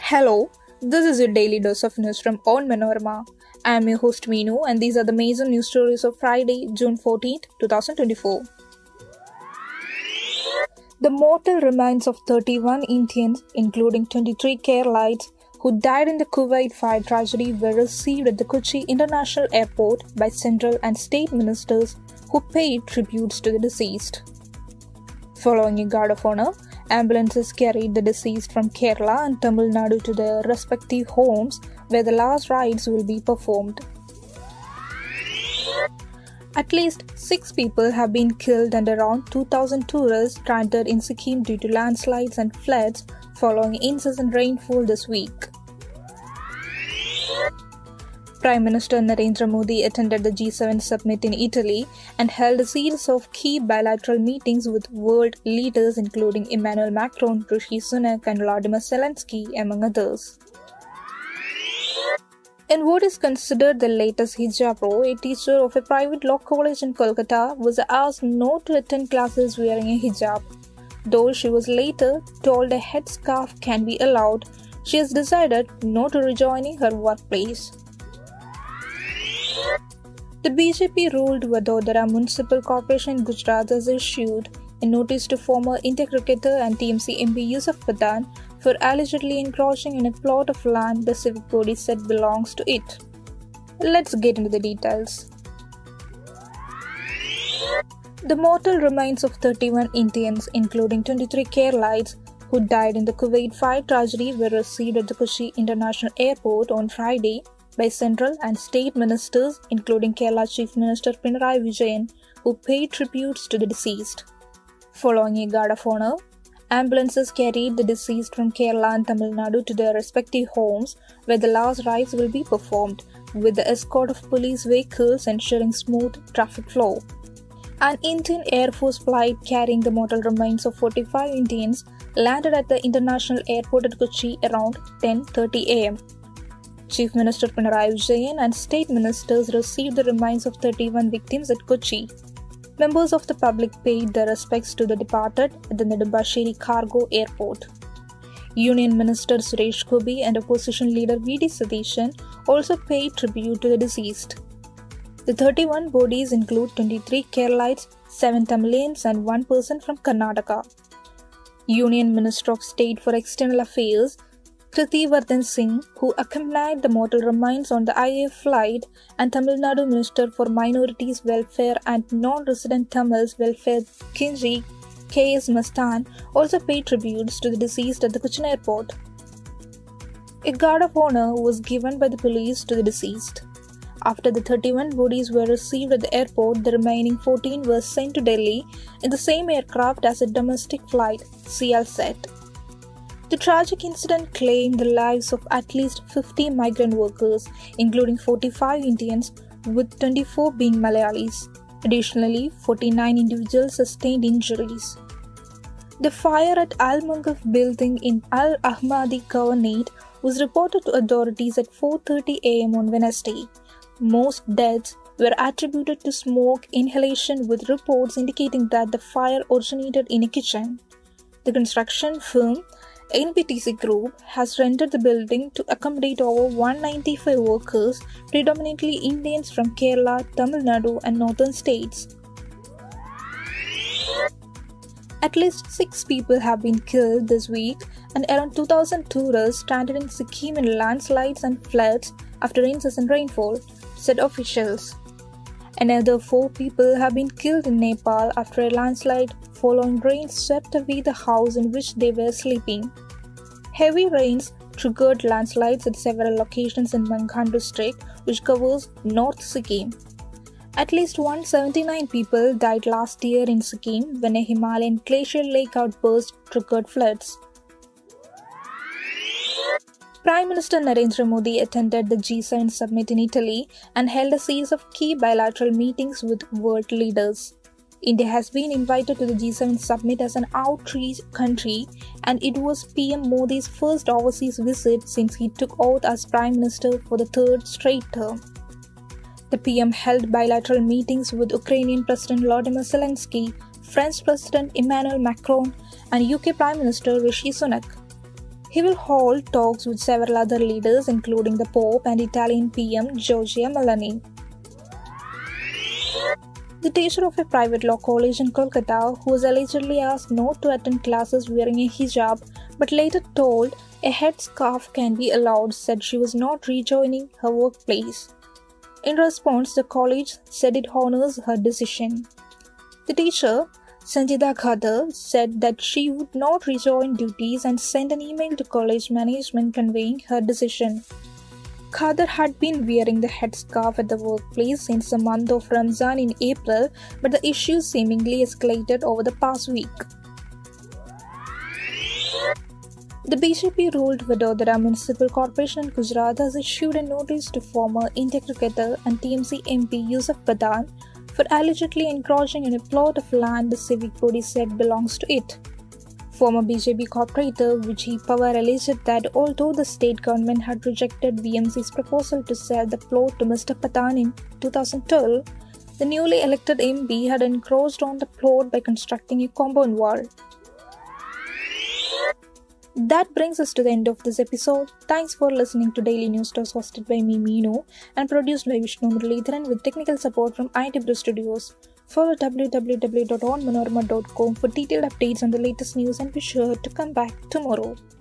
Hello, this is your daily dose of news from Onmanorama. I am your host Meenu, and these are the major news stories of Friday, June 14, 2024. The mortal remains of 31 Indians, including 23 Keralites, who died in the Kuwait fire tragedy were received at the Kochi International Airport by central and state ministers who paid tributes to the deceased. Following a guard of honor, ambulances carried the deceased from Kerala and Tamil Nadu to their respective homes where the last rites will be performed. At least 6 people have been killed and around 2,000 tourists stranded in Sikkim due to landslides and floods following incessant rainfall this week. Prime Minister Narendra Modi attended the G7 summit in Italy and held a series of key bilateral meetings with world leaders including Emmanuel Macron, Rishi Sunak and Volodymyr Zelensky, among others. In what is considered the latest hijab row, a teacher of a private law college in Kolkata was asked not to attend classes wearing a hijab. Though she was later told a headscarf can be allowed, she has decided not to rejoin her workplace. The BJP-ruled Vadodara Municipal Corporation in Gujarat has issued a notice to former India cricketer and TMC MP Yusuf Pathan for allegedly encroaching on a plot of land the civic body said belongs to it. Let's get into the details. The mortal remains of 31 Indians, including 23 Keralites, who died in the Kuwait fire tragedy were received at the Kochi International Airport on Friday by central and state ministers, including Kerala Chief Minister Pinarayi Vijayan, who paid tributes to the deceased. Following a guard of honor, ambulances carried the deceased from Kerala and Tamil Nadu to their respective homes, where the last rites will be performed, with the escort of police vehicles ensuring smooth traffic flow. An Indian Air Force flight carrying the mortal remains of 45 Indians landed at the international airport at Kochi around 10:30 am. Chief Minister Pinarayi Vijayan and state ministers received the remains of 31 victims at Kochi. Members of the public paid their respects to the departed at the Nedumbasheri Cargo Airport. Union Minister Suresh Gopi and opposition leader V.D. Satheeshan also paid tribute to the deceased. The 31 bodies include 23 Keralites, 7 Tamilians and 1 person from Karnataka. Union Minister of State for External Affairs Kriti Vardhan Singh, who accompanied the mortal remains on the IAF flight, and Tamil Nadu Minister for Minorities Welfare and Non-Resident Tamils Welfare Kinji K.S. Mastan, also paid tributes to the deceased at the Cochin airport. A guard of honor was given by the police to the deceased. After the 31 bodies were received at the airport, the remaining 14 were sent to Delhi in the same aircraft as a domestic flight, CL said. The tragic incident claimed the lives of at least 50 migrant workers, including 45 Indians, with 24 being Malayalis. Additionally, 49 individuals sustained injuries. The fire at Al Mungaf building in Al Ahmadi Governorate was reported to authorities at 4:30 am on Wednesday. Most deaths were attributed to smoke inhalation, with reports indicating that the fire originated in a kitchen. The construction firm NBTC Group has rented the building to accommodate over 195 workers, predominantly Indians from Kerala, Tamil Nadu and northern states. At least 6 people have been killed this week and around 2,000 tourists stranded in Sikkim in landslides and floods after incessant rainfall, said officials. Another 4 people have been killed in Nepal after a landslide following rain swept away the house in which they were sleeping. Heavy rains triggered landslides at several locations in Manghan district, which covers North Sikkim. At least 179 people died last year in Sikkim when a Himalayan glacial lake outburst triggered floods. Prime Minister Narendra Modi attended the G7 summit in Italy and held a series of key bilateral meetings with world leaders. India has been invited to the G7 summit as an outreach country, and it was PM Modi's first overseas visit since he took oath as Prime Minister for the 3rd straight term. The PM held bilateral meetings with Ukrainian President Volodymyr Zelensky, French President Emmanuel Macron, and UK Prime Minister Rishi Sunak. He will hold talks with several other leaders, including the Pope and Italian PM Giorgia Meloni. The teacher of a private law college in Kolkata, who was allegedly asked not to attend classes wearing a hijab but later told a headscarf can be allowed, said she was not rejoining her workplace. In response, the college said it honors her decision. The teacher, Sanjida Khadar, said that she would not rejoin duties and sent an email to college management conveying her decision. Khadar had been wearing the headscarf at the workplace since the month of Ramzan in April, but the issue seemingly escalated over the past week. The BJP-ruled Vadodara Municipal Corporation in Gujarat has issued a notice to former India cricketer and TMC MP Yusuf Pathan for allegedly encroaching on a plot of land the civic body said belongs to it. Former BJP corporator Vijay Pawar alleged that although the state government had rejected VMC's proposal to sell the plot to Mr. Pathan in 2012, the newly elected MP had encroached on the plot by constructing a compound wall. That brings us to the end of this episode. Thanks for listening to Daily News Toss, hosted by me, Meenu, and produced by Vishnu Muralidharan with technical support from ITBRO Studios. Follow www.onmanorama.com for detailed updates on the latest news and be sure to come back tomorrow.